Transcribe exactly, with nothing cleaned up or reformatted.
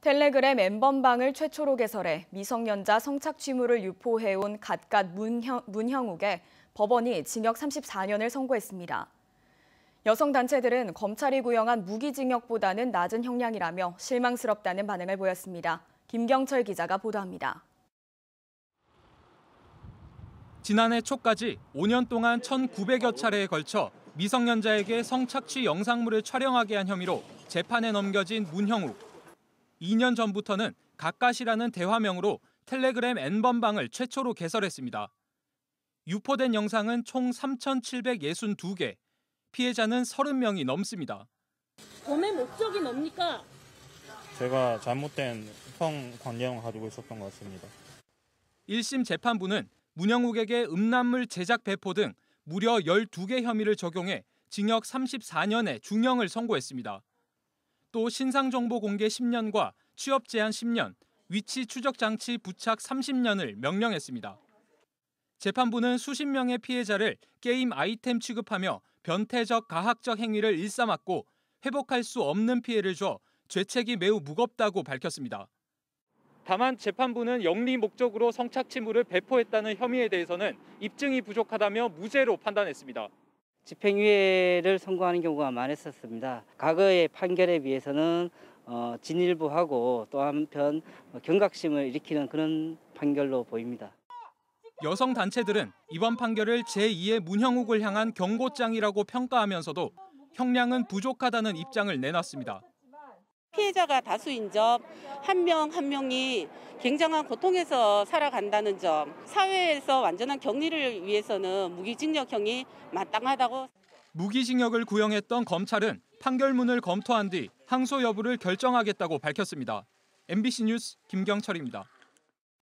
텔레그램 엠번방을 최초로 개설해 미성년자 성착취물을 유포해온 갓갓 문형, 문형욱에 법원이 징역 삼십사 년을 선고했습니다. 여성단체들은 검찰이 구형한 무기징역보다는 낮은 형량이라며 실망스럽다는 반응을 보였습니다. 김경철 기자가 보도합니다. 지난해 초까지 오 년 동안 천구백여 차례에 걸쳐 미성년자에게 성착취 영상물을 촬영하게 한 혐의로 재판에 넘겨진 문형욱. 이 년 전부터는 갓갓이라는 대화명으로 텔레그램 N번방을 최초로 개설했습니다. 유포된 영상은 총 삼천칠백육십이 개, 피해자는 서른 명이 넘습니다. 범의 목적이 뭡니까? 제가 잘못된 성관계형을 가지고 있었던 것 같습니다. 일 심 재판부는 문형욱에게 음란물 제작 배포 등 무려 열두 개 혐의를 적용해 징역 삼십사 년의 중형을 선고했습니다. 또 신상정보 공개 십 년과 취업 제한 십 년, 위치 추적 장치 부착 삼십 년을 명령했습니다. 재판부는 수십 명의 피해자를 게임 아이템 취급하며 변태적 가학적 행위를 일삼았고 회복할 수 없는 피해를 줘 죄책이 매우 무겁다고 밝혔습니다. 다만 재판부는 영리 목적으로 성착취물을 배포했다는 혐의에 대해서는 입증이 부족하다며 무죄로 판단했습니다. 집행유예를 선고하는 경우가 많았었습니다. 과거의 판결에 비해서는 어, 진일보하고 또 한편 경각심을 일으키는 그런 판결로 보입니다. 여성 단체들은 이번 판결을 제이의 문형욱을 향한 경고장이라고 평가하면서도 형량은 부족하다는 입장을 내놨습니다. 피해자가 다수인 점, 한 명 한 명이 굉장한 고통에서 살아간다는 점, 사회에서 완전한 격리를 위해서는 무기징역형이 마땅하다고. 무기징역을 구형했던 검찰은 판결문을 검토한 뒤 항소 여부를 결정하겠다고 밝혔습니다. 엠비씨 뉴스 김경철입니다.